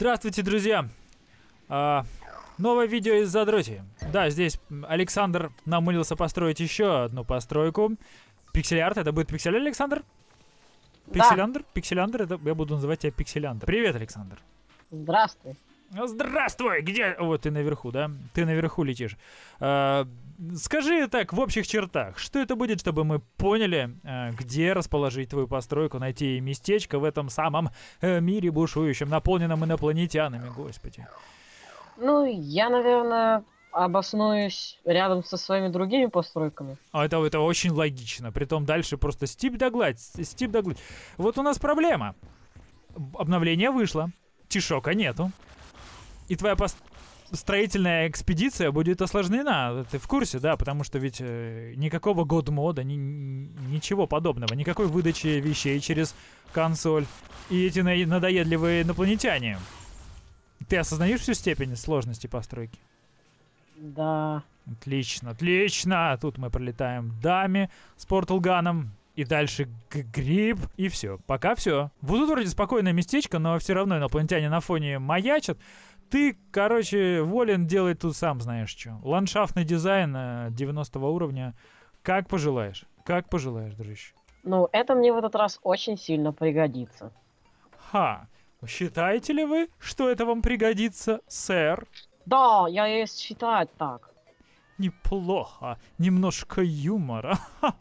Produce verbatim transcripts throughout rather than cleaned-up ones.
Здравствуйте, друзья! А, новое видео из Задроти. Да, здесь Александр намылился построить еще одну постройку. Пиксель-арт, это будет пиксель, Александр? Пикселяндр? Да. Пикселяндр, это я буду называть тебя Пикселяндр. Привет, Александр. Здравствуй. Здравствуй! Где? Вот ты наверху, да? Ты наверху летишь. А, скажи так, в общих чертах, что это будет, чтобы мы поняли, а, где расположить твою постройку, найти местечко в этом самом э, мире бушующем, наполненном инопланетянами, господи. Ну, я, наверное, обоснуюсь рядом со своими другими постройками. А это, это очень логично. Притом дальше просто стип да гладь, стип да гладь. Вот у нас проблема. Обновление вышло. Тишока нету. И твоя пост... строительная экспедиция будет осложнена. Ты в курсе, да? Потому что ведь э, никакого год-мода, ни, ничего подобного. Никакой выдачи вещей через консоль. И эти на... надоедливые инопланетяне. Ты осознаешь всю степень сложности постройки? Да. Отлично, отлично. Тут мы пролетаем даме с порталганом. И дальше гриб, и все. Пока все. Вот тут вроде спокойное местечко, но все равно инопланетяне на фоне маячат. Ты, короче, волен делать тут сам знаешь что. Ландшафтный дизайн девяностого уровня. Как пожелаешь. Как пожелаешь, дружище. Ну, это мне в этот раз очень сильно пригодится. Ха. Считаете ли вы, что это вам пригодится, сэр? Да, я и считаю так. Неплохо. Немножко юмора.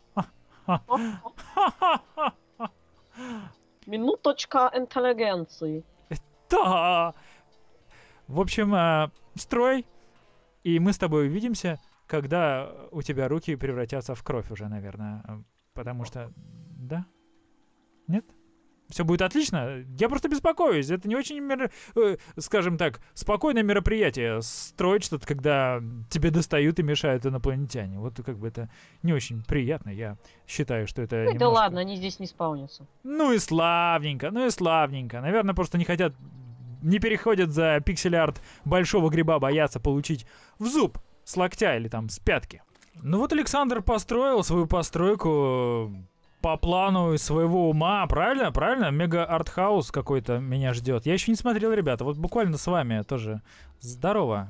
Минуточка интеллигенции. Да. В общем, э, строй, и мы с тобой увидимся, когда у тебя руки превратятся в кровь уже, наверное. Потому что... Да? Нет? Все будет отлично? Я просто беспокоюсь. Это не очень, мер... э, скажем так, спокойное мероприятие. Строить что-то, когда тебе достают и мешают инопланетяне. Вот как бы это не очень приятно. Я считаю, что это Ну немножко... да ладно, они здесь не спаунятся. Ну и славненько, ну и славненько. Наверное, просто не хотят... Не переходят за пиксель-арт большого гриба, боятся получить в зуб с локтя или там с пятки. Ну вот Александр построил свою постройку по плану своего ума, правильно? Правильно? Мега-артхаус какой-то меня ждет. Я еще не смотрел, ребята, вот буквально с вами тоже. Здорово.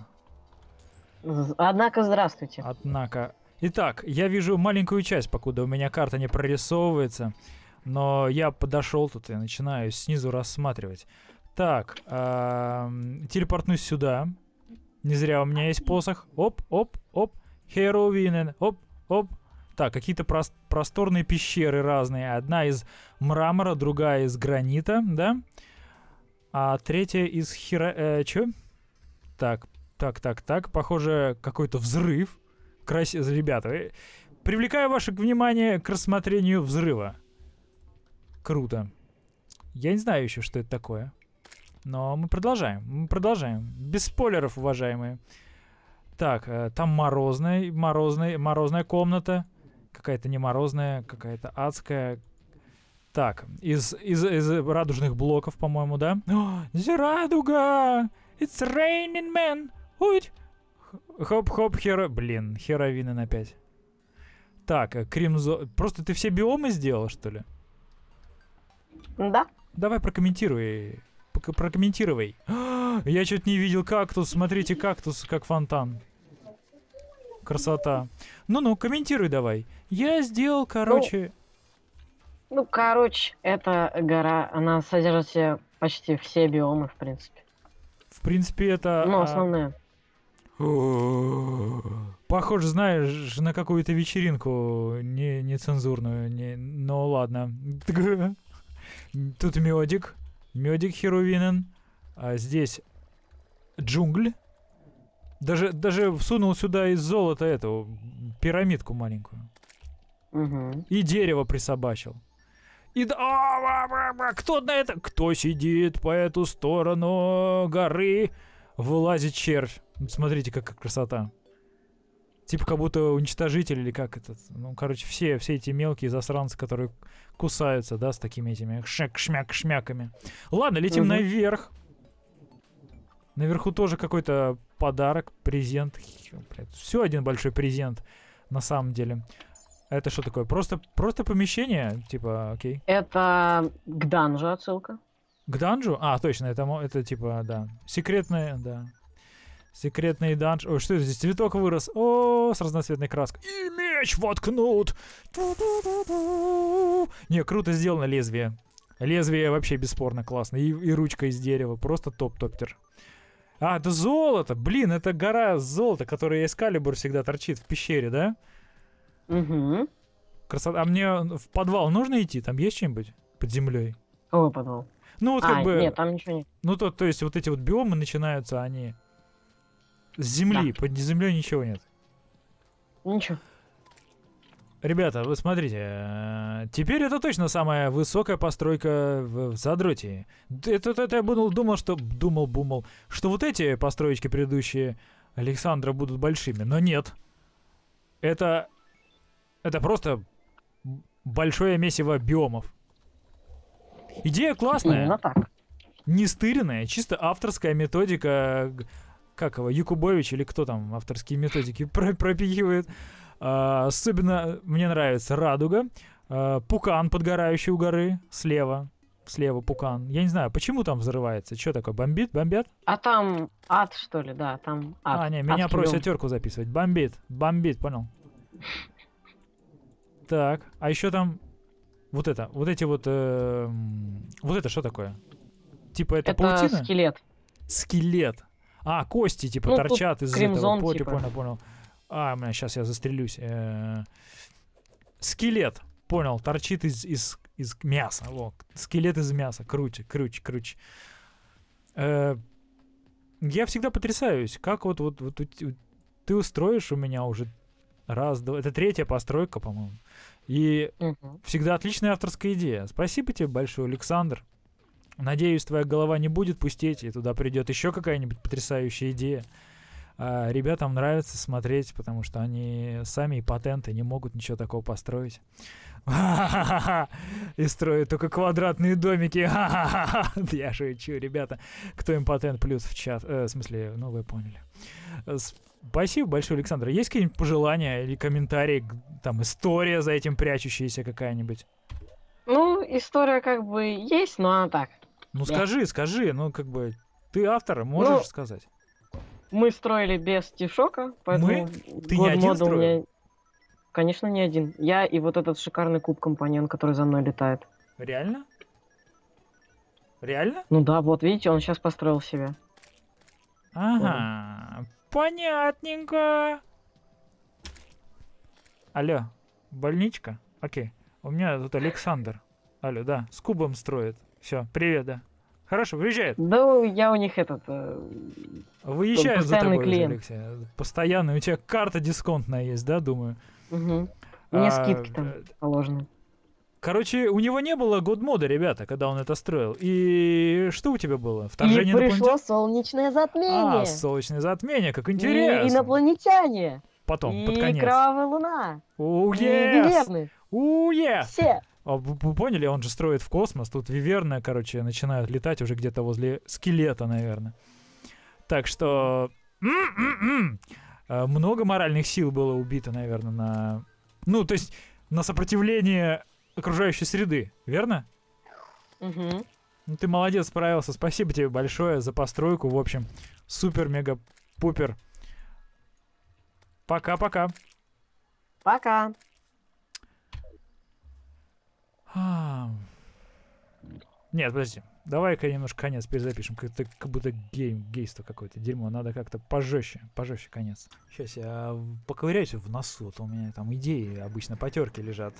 Однако, здравствуйте. Однако. Итак, я вижу маленькую часть, покуда у меня карта не прорисовывается. Но я подошел тут и начинаю снизу рассматривать. Так, эм, телепортнусь сюда. Не зря у меня есть посох. Оп, оп, оп. Херовинен. Оп, оп. Так, какие-то прос просторные пещеры разные. Одна из мрамора, другая из гранита, да? А третья из хера... Э, чё? Так, так, так, так. Похоже, какой-то взрыв. Крас... Ребята, э, привлекаю ваше внимание к рассмотрению взрыва. Круто. Я не знаю еще, что это такое. Но мы продолжаем. Мы продолжаем. Без спойлеров, уважаемые. Так, э, там морозная, морозная, морозная комната. Какая-то не морозная, какая-то адская. Так, из, из, из радужных блоков, по-моему, да? О, радуга! It's raining, man! Уть! Хоп-хоп, херо... Блин, херовинен опять. Так, э, кримзо... Просто ты все биомы сделал, что ли? Да. Давай прокомментируй. Прокомментируй. Я чуть не видел кактус. Смотрите, кактус как фонтан. Красота. Ну-ну, комментируй давай. Я сделал, короче... Ну, ну, короче, эта гора, она содержит в себе почти все биомы, в принципе. В принципе, это... Ну, основные. Похоже, знаешь, на какую-то вечеринку не, нецензурную. Не... Ну, ладно. Тут медик. Медик Херовинен. А здесь джунгль. Даже, даже всунул сюда из золота эту пирамидку маленькую. Угу. И дерево присобачил. И да... А, а, а, кто на это? Кто сидит по эту сторону горы? Вылазит червь. Смотрите, какая красота. Типа как будто уничтожитель или как этот. Ну, короче, все, все эти мелкие засранцы, которые кусаются, да, с такими этими шмяк-шмяк-шмяками. Ладно, летим угу. наверх. Наверху тоже какой-то подарок, презент. Все один большой презент, на самом деле. Это что такое? Просто, просто помещение? Типа, окей. Это к данжу отсылка. К данжу? А, точно, это, мо- это типа, да. Секретные, да. Секретный данж. Ой, что это здесь? Цветок вырос. О, с разноцветной краской. И меч воткнут. Ту-ту-ту-ту. Не, круто сделано лезвие. Лезвие вообще бесспорно классно. И, и ручка из дерева. Просто топ-топтер. А, это золото. Блин, это гора золота, которая Эскалибур всегда торчит в пещере, да? Угу. Красота. А мне в подвал нужно идти? Там есть что-нибудь под землей? Какой подвал? Ну, вот А, как бы... нет, там ничего нет. Ну, то, то есть вот эти вот биомы начинаются, они... С земли. Да. Под землей ничего нет. Ничего. Ребята, вы смотрите, э, теперь это точно самая высокая постройка в, в Задроте. Это, это, это я думал, думал, что думал, бумал, что вот эти построечки предыдущие Александра будут большими, но нет. Это это просто большое месиво биомов. Идея классная, Именно так. не стыренная, чисто авторская методика. г- Как его, Якубович или кто там авторские методики про- пропихивает. А, особенно мне нравится радуга. А, пукан, подгорающий у горы. Слева. Слева пукан. Я не знаю, почему там взрывается. Что такое, бомбит? Бомбят? А там ад, что ли, да, там ад. А, не, меня Адский просят дом. терку записывать. Бомбит. Бомбит, понял. Так, а еще там вот это, вот эти вот... э, м, вот это что такое? Типа это, Это паутина? скелет. Скелет. А, кости типа Ну, тут торчат из кримзон, этого. Понял, типа. понял, понял. А, меня сейчас я застрелюсь. Э, Скелет. Понял, торчит из, из, из мяса. Во, скелет из мяса. Круче, круче, круче. Э, Я всегда потрясаюсь, как вот, вот, вот у те- ты устроишь у меня уже раз, два... Это третья постройка, по-моему. И Мгм. всегда отличная авторская идея. Спасибо тебе большое, Александр. Надеюсь, твоя голова не будет пустеть, и туда придет еще какая-нибудь потрясающая идея. А ребятам нравится смотреть, потому что они сами и патенты не могут ничего такого построить. И строят только квадратные домики. Я шучу, ребята. Кто им патент плюс в чат? Э, В смысле, ну вы поняли. Э, Спасибо большое, Александр. Есть какие-нибудь пожелания или комментарии? г- Там история за этим прячущаяся какая-нибудь? Ну, история как бы есть, но она так. Ну Да. скажи, скажи, ну как бы ты автор, можешь Ну, сказать. Мы строили без стишока, поэтому Ты не год один мода у строил? меня... Конечно, не один. Я и вот этот шикарный куб-компаньон, который за мной летает. Реально? Реально? Ну да, вот видите, он сейчас построил себя. Ага, понятненько. Алло, больничка? Окей. У меня тут Александр. Алло, да, с кубом строит. Все, привет, да. Хорошо, выезжает. Да, я у них этот... э, Выезжает за постоянный тобой уже, клиент. Алексей. Постоянно. У тебя карта дисконтная есть, да, думаю? мгм. Мне А, скидки там э, положены. Короче, у него не было годмода, ребята, когда он это строил. И что у тебя было? И Вторжение пришло инопланетян? солнечное А, затмение. солнечное затмение, как И интересно. инопланетяне. Потом, под И конец. кровавая луна. У, И yes! виверны. У, yeah! Все. А вы, вы поняли, он же строит в космос. Тут виверны, короче, начинают летать уже где-то возле скелета, наверное. Так что... м-м-м. А, Много моральных сил было убито, наверное, на... Ну, то есть на сопротивление окружающей среды, верно? Мгм. Ну, ты молодец, справился. Спасибо тебе большое за постройку. В общем, супер-мега-пупер. Пока-пока. Пока. А. Нет, подожди. Давай-ка немножко конец перезапишем. Как, как будто гей, гейство какое-то. Дерьмо. Надо как-то пожестче. Пожестче конец. Сейчас я в- поковыряюсь в носу. А то у меня там идеи обычно потерки лежат.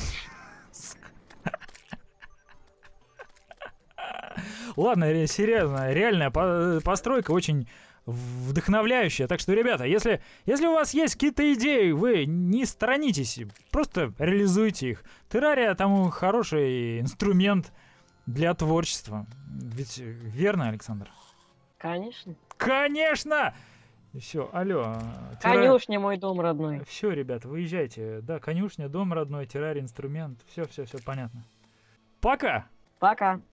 Ладно, ре- серьезно. Реальная по- постройка очень вдохновляющая. Так что, ребята, если, если у вас есть какие-то идеи, вы не сторонитесь. Просто реализуйте их. Террария там хороший инструмент для творчества. Ведь э, верно, Александр? Конечно. Конечно! Все, алло. Конюшня мой дом родной. Все, ребята, выезжайте. Да, конюшня, дом родной, террарий, инструмент. Все, все, все понятно. Пока! Пока.